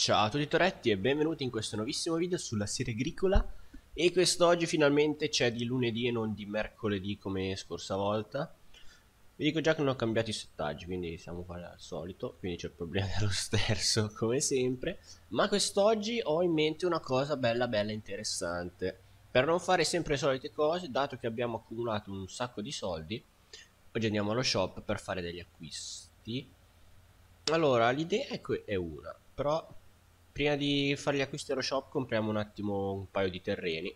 Ciao a tutti Toretti e benvenuti in questo nuovissimo video sulla serie agricola. E quest'oggi finalmente c'è di lunedì e non di mercoledì come scorsa volta. Vi dico già che non ho cambiato i settaggi, quindi siamo uguali al solito, quindi c'è il problema dello sterzo come sempre. Ma quest'oggi ho in mente una cosa bella bella interessante. Per non fare sempre le solite cose, dato che abbiamo accumulato un sacco di soldi, oggi andiamo allo shop per fare degli acquisti. Allora, l'idea è una, però prima di fare gli acquisti allo shop compriamo un attimo un paio di terreni.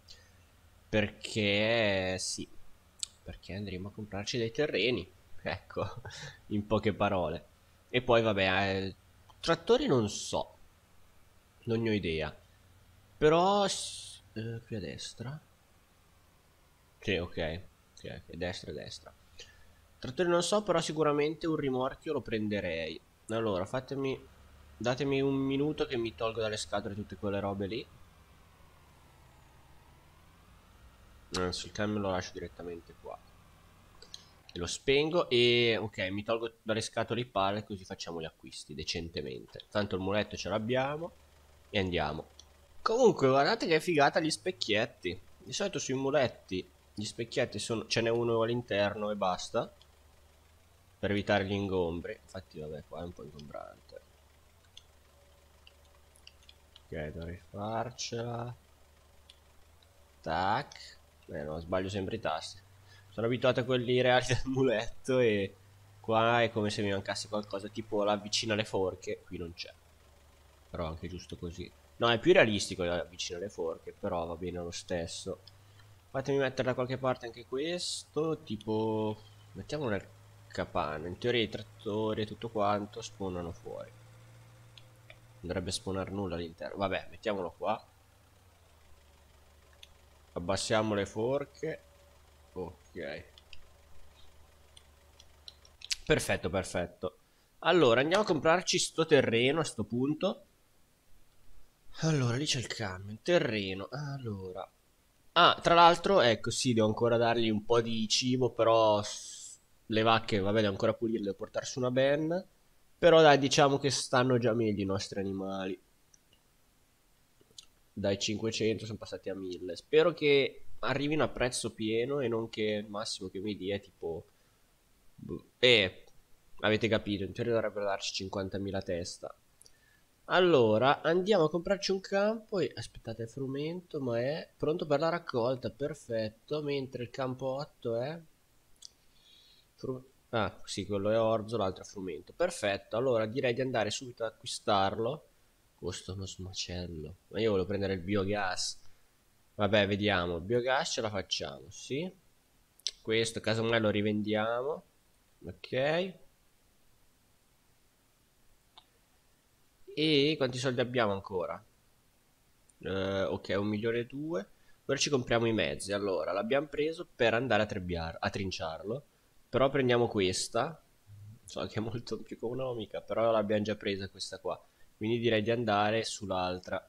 Perché sì, perché andremo a comprarci dei terreni. Ecco, in poche parole. E poi vabbè, trattori non so, non ne ho idea. Però qui a destra. Sì, ok. Ok, ok, destra, destra. Trattore non so, però sicuramente un rimorchio lo prenderei. Allora, datemi un minuto che mi tolgo dalle scatole tutte quelle robe lì. Anzi, il camion lo lascio direttamente qua. E lo spengo e ok, mi tolgo dalle scatole i pale così facciamo gli acquisti decentemente. Tanto il muletto ce l'abbiamo e andiamo. Comunque, guardate che figata gli specchietti. Di solito sui muletti gli specchietti sono, ce n'è uno all'interno e basta. Per evitare gli ingombri. Infatti vabbè, qua è un po' ingombrante. Ok, dovrei farcela. Tac. No, sbaglio sempre i tasti. Sono abituato a quelli reali del muletto e qua è come se mi mancasse qualcosa, tipo la vicina alle forche. Qui non c'è. Però anche giusto così. No, è più realistico la vicina alle forche, però va bene lo stesso. Fatemi mettere da qualche parte anche questo, tipo... Mettiamolo nel capanno. In teoria i trattori e tutto quanto spawnano fuori. Non dovrebbe spawnare nulla all'interno. Vabbè, mettiamolo qua. Abbassiamo le forche. Ok. Perfetto, perfetto. Allora, andiamo a comprarci sto terreno a sto punto. Allora, lì c'è il camion. Terreno. Allora. Ah, tra l'altro, ecco, sì, devo ancora dargli un po' di cibo, però le vacche, vabbè, devo ancora pulirle, devo portare su una ben. Però dai, diciamo che stanno già meglio i nostri animali. Dai 500 sono passati a 1000. Spero che arrivino a prezzo pieno e non che il massimo che mi dia è tipo... avete capito, in teoria dovrebbero darci 50.000 testa. Allora, andiamo a comprarci un campo e aspettate il frumento, ma è pronto per la raccolta, perfetto, mentre il campo 8 è... Ah, sì, quello è orzo, l'altro è frumento. Perfetto, allora direi di andare subito ad acquistarlo. Costa uno smacello. Ma io volevo prendere il biogas. Vabbè, vediamo. Il biogas ce la facciamo, sì. Questo, casomai lo rivendiamo. Ok. E quanti soldi abbiamo ancora? Ok, 1.200.000. Ora ci compriamo i mezzi. Allora, l'abbiamo preso per andare a trinciarlo. Però prendiamo questa. So che è molto più economica, però l'abbiamo già presa questa qua. Quindi direi di andare sull'altra.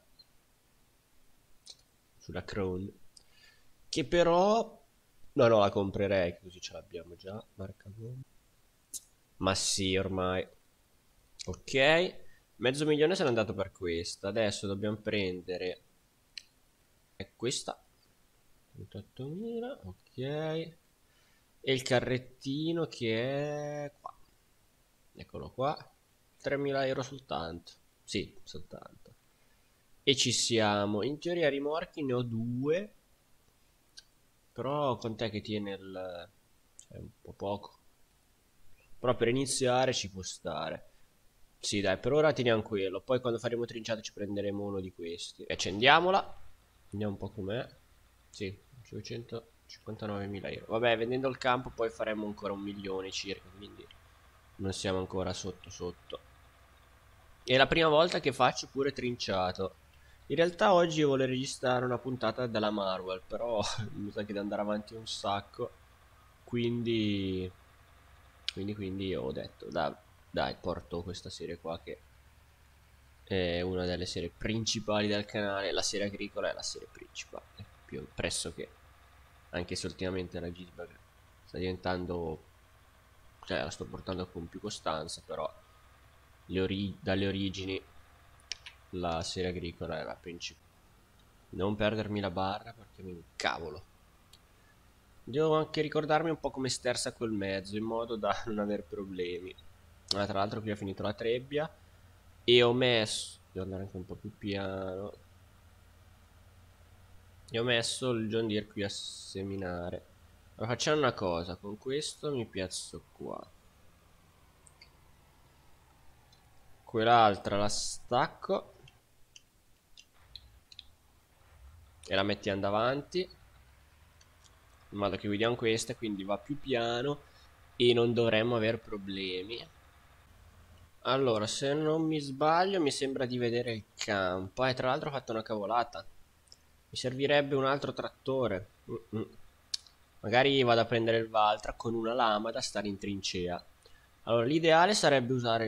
Sulla Crown. Che però... No, no, la comprerei, così ce l'abbiamo già. Marca Gom. Ma sì, ormai. Ok. Mezzo milione se n'è andato per questa. Adesso dobbiamo prendere... È questa. 38.000, ok. E il carrettino che è qua. Eccolo qua. 3.000 euro soltanto. Sì, soltanto. E ci siamo. In teoria rimorchi ne ho due. Però quant'è che tiene il... È un po' poco. Però per iniziare ci può stare. Sì, dai, per ora teniamo quello. Poi quando faremo trinciate ci prenderemo uno di questi. E accendiamola. Vediamo un po' com'è. Sì, 559.000 euro. Vabbè, vendendo il campo poi faremo ancora 1 milione circa. Quindi non siamo ancora sotto sotto. È la prima volta che faccio pure trinciato. In realtà oggi volevo registrare una puntata della Marvel, però mi sa che devo andare avanti un sacco. Quindi, quindi ho detto, dai, porto questa serie qua che è una delle serie principali del canale. La serie agricola è la serie principale, più pressoché. Anche se ultimamente la Gisberg sta diventando, cioè la sto portando con più costanza, però dalle origini la serie agricola è la principale. Non perdermi la barra perché mi incavolo. Devo anche ricordarmi un po' come sterza quel mezzo in modo da non avere problemi. Ah, tra l'altro qui ho finito la trebbia e ho messo... Devo andare anche un po' più piano. E ho messo il John Deere qui a seminare. Allora facciamo una cosa, con questo mi piazzo qua. Quell'altra la stacco e la mettiamo davanti, in modo che guidiamo questa, quindi va più piano e non dovremmo avere problemi. Allora, se non mi sbaglio, mi sembra di vedere il campo. Tra l'altro ho fatto una cavolata. Mi servirebbe un altro trattore. Magari vado a prendere il Valtra con una lama da stare in trincea. Allora, l'ideale sarebbe usare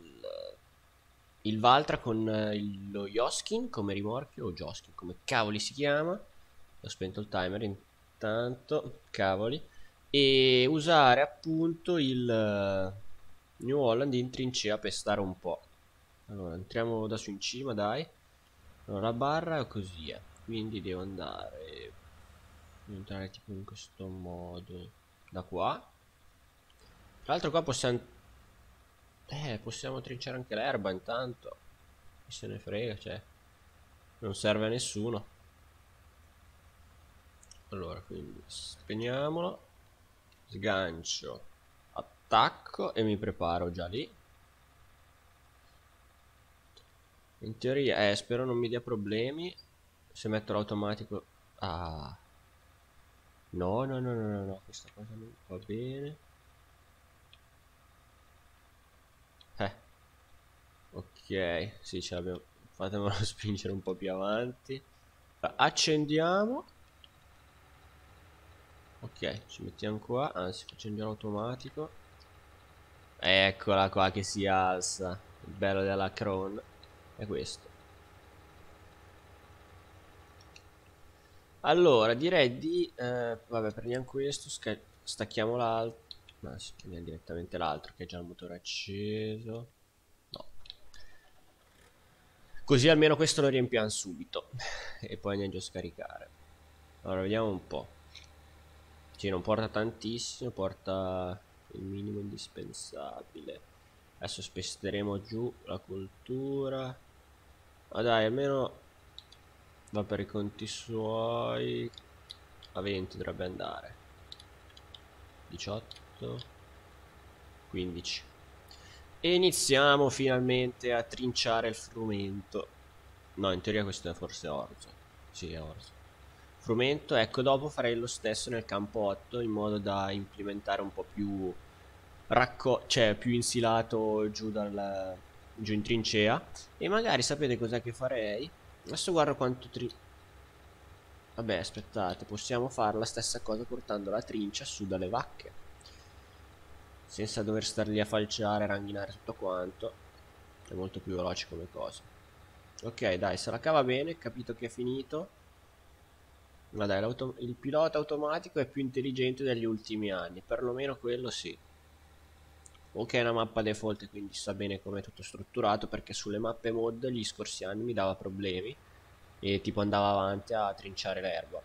il Valtra con lo Joskin come rimorchio, o Joskin, come cavoli si chiama. Ho spento il timer intanto, cavoli. E usare appunto il New Holland in trincea per stare un po'. Allora, entriamo da su in cima, dai. Allora, la barra è così, quindi devo entrare tipo in questo modo da qua. Tra l'altro qua possiamo trinciare anche l'erba intanto. Chi se ne frega, cioè non serve a nessuno. Allora, quindi spegniamolo, sgancio, attacco e mi preparo già lì. In teoria, spero non mi dia problemi. Se metto l'automatico... Ah. No, no, no, no, no, no, questa cosa non va bene. Ok, sì, ce l'abbiamo. Fatemelo spingere un po' più avanti. Accendiamo. Ok, ci mettiamo qua. Anzi, accendiamo automatico. Eccola qua che si alza. Il bello della Crown è questo. Allora, direi di... vabbè, prendiamo questo, stacchiamo l'altro. No, sì, prendiamo direttamente l'altro che è già il motore acceso. No. Così almeno questo lo riempiamo subito. E poi andiamo già a scaricare. Allora, vediamo un po'. Sì, non porta tantissimo, porta il minimo indispensabile. Adesso spesteremo giù la coltura. Ma dai, almeno va per i conti suoi. A 20 dovrebbe andare. 18, 15. E iniziamo finalmente a trinciare il frumento. No, in teoria questo è forse orzo. Sì, è orzo. Frumento, ecco, dopo farei lo stesso nel campo 8 in modo da implementare un po' più cioè più insilato giù in trincea. E magari sapete cos'è che farei? Adesso guardo quanto vabbè, aspettate, possiamo fare la stessa cosa portando la trincia su dalle vacche, senza dover star lì a falciare, ranghinare tutto quanto. È molto più veloce come cosa. Ok, dai, se la cava bene, capito che è finito. Ma dai, il pilota automatico è più intelligente degli ultimi anni, perlomeno quello sì. Ok, è una mappa default, quindi sa bene come è tutto strutturato, perché sulle mappe mod gli scorsi anni mi dava problemi e tipo andava avanti a trinciare l'erba.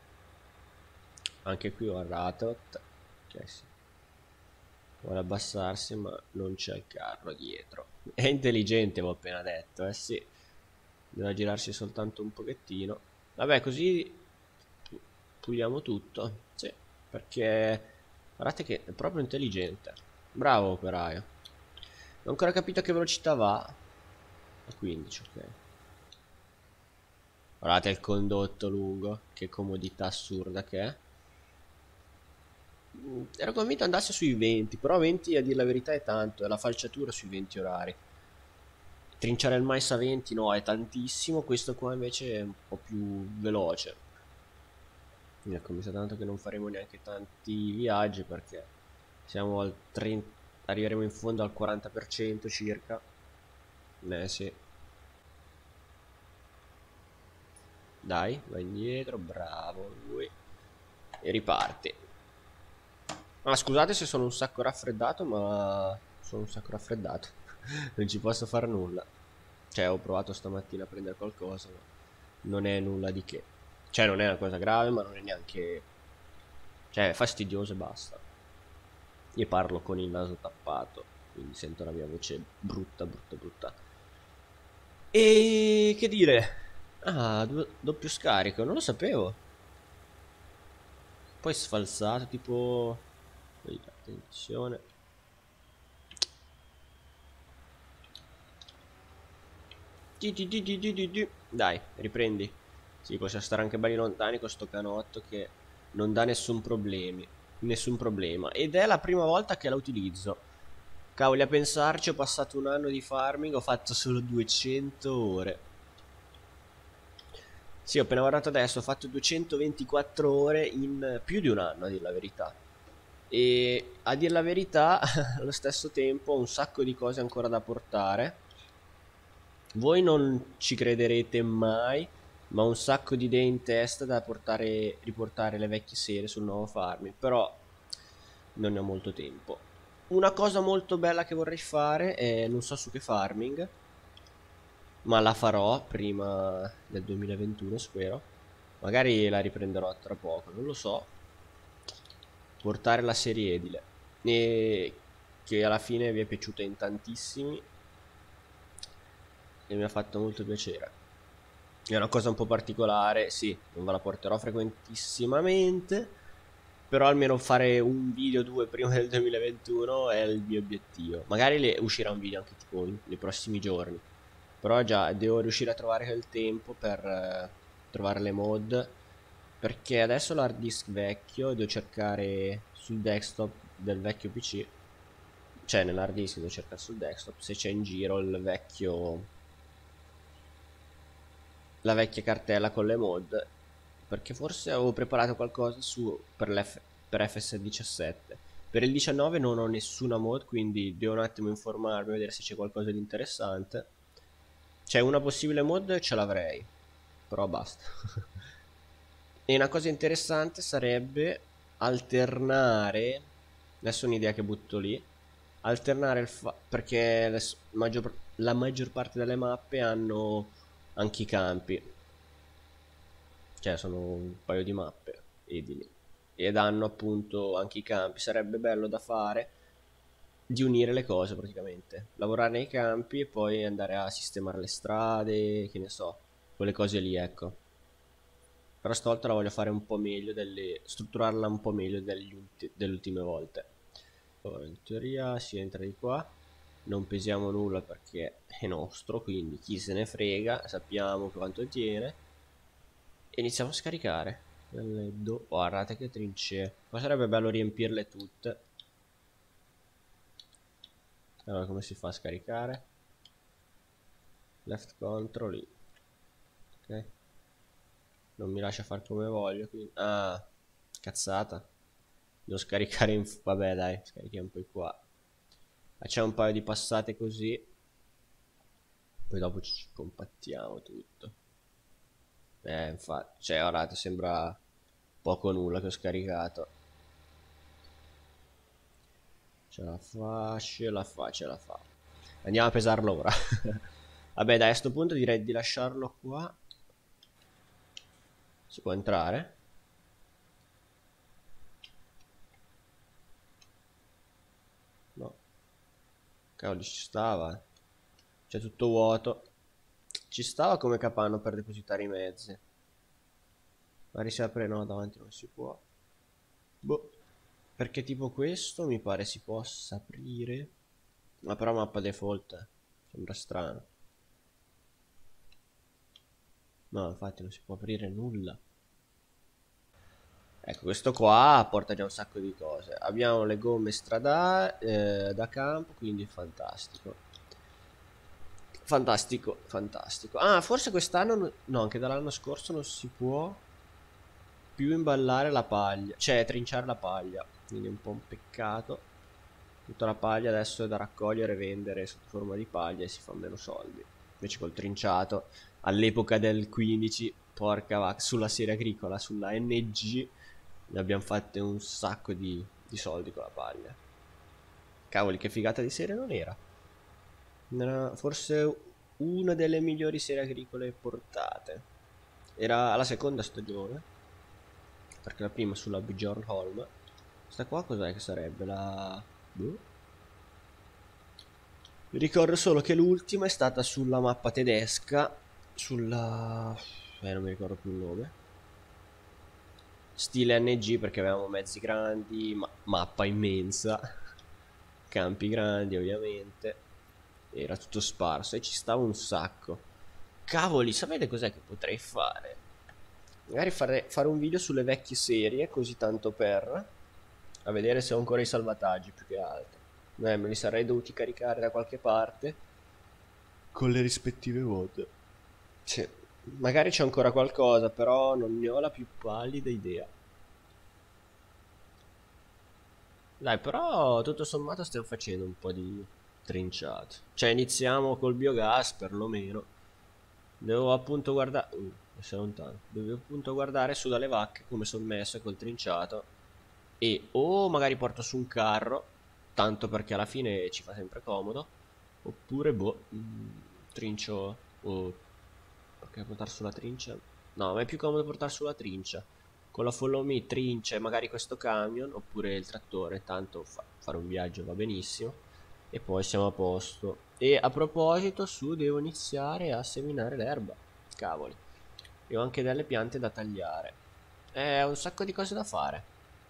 Anche qui ho Ratot, che sì, vuole abbassarsi ma non c'è il carro dietro. È intelligente, avevo appena detto, eh sì. Deve girarsi soltanto un pochettino. Vabbè, così puliamo tutto. Sì, perché guardate che è proprio intelligente. Bravo operaio. Non ho ancora capito a che velocità va. A 15, ok. Guardate il condotto lungo. Che comodità assurda che è. Ero convinto andasse sui 20, però 20 a dire la verità è tanto, è la falciatura sui 20 orari. Trinciare il mais a 20 no, è tantissimo, questo qua invece è un po' più veloce. Ecco, mi sa tanto che non faremo neanche tanti viaggi perché siamo al 30, arriveremo in fondo al 40% circa. Sì. Dai, va indietro, bravo lui. E riparte. Ah, scusate se sono un sacco raffreddato, ma sono un sacco raffreddato. Non ci posso fare nulla. Cioè, ho provato stamattina a prendere qualcosa, ma non è nulla di che. Cioè, non è una cosa grave, ma non è neanche... Cioè, è fastidioso e basta. Io parlo con il naso tappato, quindi sento la mia voce brutta, brutta, brutta. E che dire? Ah, doppio scarico, non lo sapevo. Poi sfalsato, tipo... Attenzione. Dai, riprendi. Sì, possiamo stare anche belli lontani con sto canotto che non dà nessun problemi. Nessun problema. Ed è la prima volta che la utilizzo. Cavoli, a pensarci, ho passato un anno di farming, ho fatto solo 200 ore. Sì, ho appena guardato adesso, ho fatto 224 ore in più di un anno, a dir la verità. E a dir la verità, allo stesso tempo ho un sacco di cose ancora da portare. Voi non ci crederete mai, ma ho un sacco di idee in testa da portare, riportare le vecchie serie sul nuovo farming, però non ne ho molto tempo. Una cosa molto bella che vorrei fare è, non so su che farming, ma la farò prima del 2021, spero. Magari la riprenderò tra poco, non lo so. Portare la serie edile. E che alla fine vi è piaciuta in tantissimi e mi ha fatto molto piacere. È una cosa un po' particolare, sì, non ve la porterò frequentissimamente, però almeno fare un video o due prima del 2021 è il mio obiettivo. Magari uscirà un video anche tipo nei prossimi giorni, però già devo riuscire a trovare il tempo per trovare le mod, perché adesso l'hard disk vecchio devo cercare sul desktop del vecchio PC, cioè nell'hard disk devo cercare sul desktop se c'è in giro il vecchio, la vecchia cartella con le mod, perché forse avevo preparato qualcosa per FS17. Per il 19 non ho nessuna mod, quindi devo un attimo informarmi, vedere se c'è qualcosa di interessante. C'è una possibile mod, ce l'avrei, però basta. E una cosa interessante sarebbe alternare, adesso è un'idea che butto lì, alternare perché la maggior parte delle mappe hanno anche i campi, cioè sono un paio di mappe edili ed hanno appunto anche i campi. Sarebbe bello da fare, di unire le cose praticamente, lavorare nei campi e poi andare a sistemare le strade, che ne so, quelle cose lì, ecco. Però stavolta la voglio fare un po' meglio, strutturarla un po' meglio delle ultime volte. Allora, in teoria si entra di qua, non pesiamo nulla perché è nostro, quindi chi se ne frega, sappiamo quanto tiene. E iniziamo a scaricare. Guardate che trincee. Ma sarebbe bello riempirle tutte. Allora, come si fa a scaricare? Left control lì. Ok. Non mi lascia fare come voglio, quindi... Ah, cazzata. Devo scaricare in... Vabbè, dai, scarichiamo poi qua. Facciamo un paio di passate così. Poi dopo ci compattiamo tutto. Infatti, cioè, guardate, sembra poco o nulla che ho scaricato. Ce la fa, ce la fa, ce la fa. Andiamo a pesarlo ora. Vabbè, dai, a sto punto direi di lasciarlo qua. Si può entrare? No. Cavolo, ci stava. C'è tutto vuoto. Ci stava come capanno per depositare i mezzi. Magari si apre, no, davanti non si può. Boh. Perché tipo questo mi pare si possa aprire. Ma però mappa default. Sembra strano. No, infatti non si può aprire nulla. Ecco, questo qua porta già un sacco di cose. Abbiamo le gomme stradali da campo, quindi fantastico. Fantastico, fantastico. Ah, forse quest'anno, no, anche dall'anno scorso non si può più imballare la paglia, cioè trinciare la paglia. Quindi è un po' un peccato. Tutta la paglia adesso è da raccogliere e vendere sotto forma di paglia e si fa meno soldi. Invece col trinciato, all'epoca del 15, porca vacca, sulla serie agricola, sulla NG, ne abbiamo fatte un sacco di soldi con la paglia. Cavoli, che figata di serie non era. Forse una delle migliori serie agricole portate. Era la seconda stagione, perché la prima sulla Bjornholm. Sta qua cos'è che sarebbe? La... boh. Mi ricordo solo che l'ultima è stata sulla mappa tedesca, sulla... non mi ricordo più il nome. Stile NG perché avevamo mezzi grandi, mappa immensa, campi grandi ovviamente, era tutto sparso e ci stava un sacco. Cavoli, sapete cos'è che potrei fare? Magari fare un video sulle vecchie serie, così tanto per... a vedere se ho ancora i salvataggi più che altro. Me li sarei dovuti caricare da qualche parte con le rispettive vote. Sì, magari c'è ancora qualcosa, però non ne ho la più pallida idea. Dai, però tutto sommato stiamo facendo un po' di trinciato. Cioè, iniziamo col biogas perlomeno. Devo appunto guardare... sei lontano. Devo appunto guardare su dalle vacche come sono messe col trinciato. E o magari porto su un carro, tanto perché alla fine ci fa sempre comodo. Oppure, boh, trincio... o perché portare sulla trincia? No, ma è più comodo portare sulla trincia. Con la Follow Me trincia e magari questo camion, oppure il trattore, tanto fare un viaggio va benissimo. E poi siamo a posto. E a proposito, devo iniziare a seminare l'erba. Cavoli. E ho anche delle piante da tagliare. Ho un sacco di cose da fare.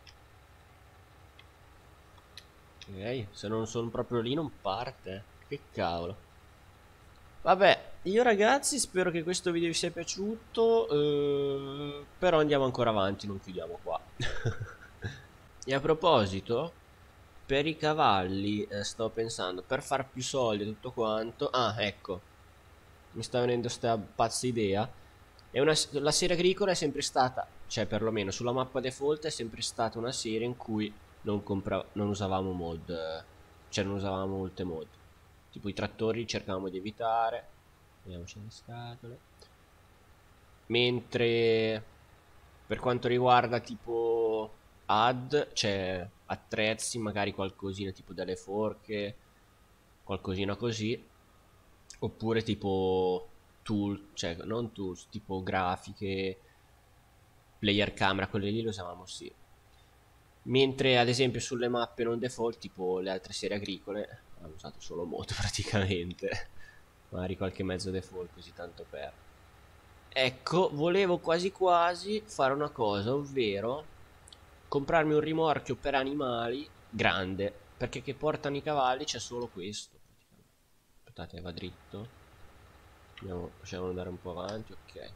Ok, se non sono proprio lì non parte. Che cavolo. Vabbè, io ragazzi spero che questo video vi sia piaciuto, però andiamo ancora avanti, non chiudiamo qua. E a proposito, per i cavalli, sto pensando, per far più soldi e tutto quanto... Ah, ecco, mi sta venendo sta pazza idea. La serie agricola è sempre stata, cioè perlomeno sulla mappa default è sempre stata una serie in cui non usavamo mod, cioè non usavamo molte mod. Tipo i trattori cercavamo di evitare. Vediamoci le scatole. Mentre per quanto riguarda tipo cioè attrezzi, magari qualcosina tipo delle forche, qualcosina così. Oppure tipo tool, cioè non tools, tipo grafiche, player camera, quelle lì le usavamo sì. Mentre ad esempio sulle mappe non default, tipo le altre serie agricole, hanno usato solo mod praticamente. Magari qualche mezzo default così tanto per. Ecco, volevo quasi quasi fare una cosa, ovvero comprarmi un rimorchio per animali grande, perché che portano i cavalli c'è solo questo. Aspettate, va dritto. Facciamo andare un po' avanti, ok.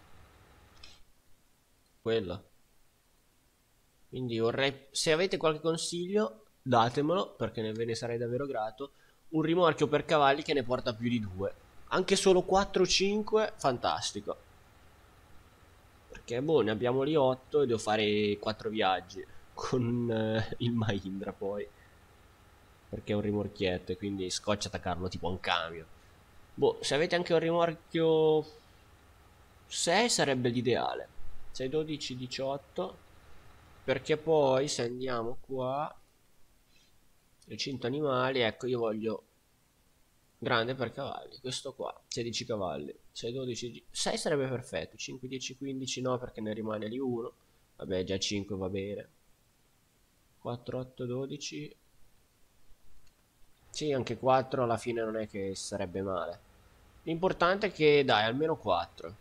Quello. Quindi vorrei, se avete qualche consiglio, datemelo, perché ve ne sarei davvero grato. Un rimorchio per cavalli che ne porta più di due. Anche solo 4-5, fantastico. Perché boh, ne abbiamo lì 8 e devo fare 4 viaggi. Con il Mahindra poi. Perché è un rimorchietto e quindi scoccia attaccarlo tipo a un camion. Boh, se avete anche un rimorchio 6 sarebbe l'ideale. 6, 12, 18. Perché poi se andiamo qua, recinto animali, ecco io voglio grande per cavalli, questo qua, 16 cavalli, 6, 12, 6 sarebbe perfetto, 5, 10, 15 no perché ne rimane lì uno, vabbè già 5 va bene, 4, 8, 12, sì anche 4 alla fine non è che sarebbe male, l'importante è che dai almeno 4,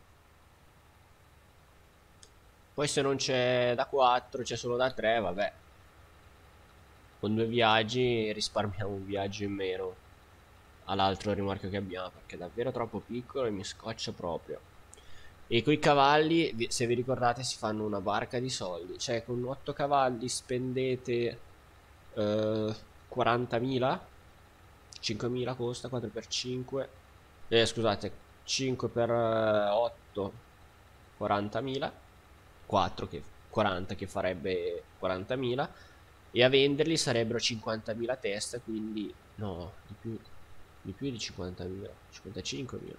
poi se non c'è da 4 c'è solo da 3 vabbè, con 2 viaggi risparmiamo un viaggio in meno all'altro rimorchio che abbiamo perché è davvero troppo piccolo e mi scoccia proprio. E coi cavalli, se vi ricordate, si fanno una barca di soldi, cioè con 8 cavalli spendete 40.000, 5.000 costa, 4 per 5, scusate, 5 per 8, 40.000, 4 che 40 che farebbe 40.000 e a venderli sarebbero 50.000 teste, quindi no, di più di 50.000, 55.000.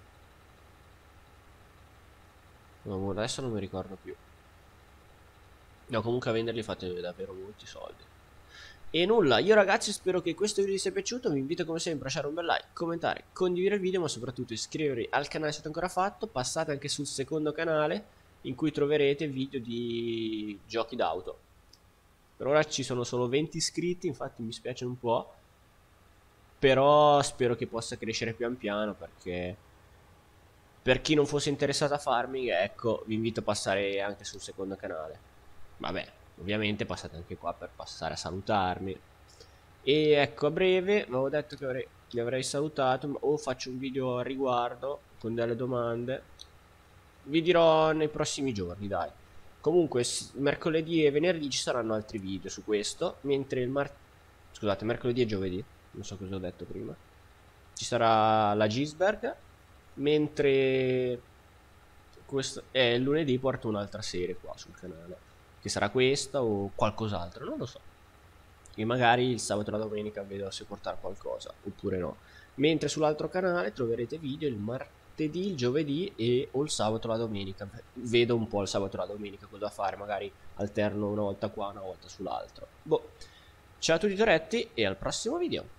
No, adesso non mi ricordo più. No, comunque a venderli fate davvero molti soldi. E nulla, io ragazzi spero che questo video vi sia piaciuto, vi invito come sempre a lasciare un bel like, commentare, condividere il video, ma soprattutto iscrivervi al canale se non ancora fatto. Passate anche sul secondo canale in cui troverete video di giochi d'auto. Per ora ci sono solo 20 iscritti, infatti mi spiace un po', però spero che possa crescere pian piano, perché per chi non fosse interessato a farming, ecco, vi invito a passare anche sul secondo canale. Vabbè, ovviamente passate anche qua per passare a salutarmi. E ecco, a breve, avevo detto che vi avrei salutato, ma o faccio un video a riguardo con delle domande. Vi dirò nei prossimi giorni, dai. Comunque, mercoledì e venerdì ci saranno altri video su questo, mentre scusate, mercoledì e giovedì, non so cosa ho detto prima. Ci sarà la Gisberg, mentre questo è lunedì porto un'altra serie qua sul canale, che sarà questa o qualcos'altro, non lo so. E magari il sabato e la domenica vedo se portare qualcosa oppure no. Mentre sull'altro canale troverete video il martedì, il giovedì e o il sabato e la domenica. Vedo un po' il sabato e la domenica cosa fare, magari alterno una volta qua, una volta sull'altro. Boh. Ciao a tutti Toretti e al prossimo video.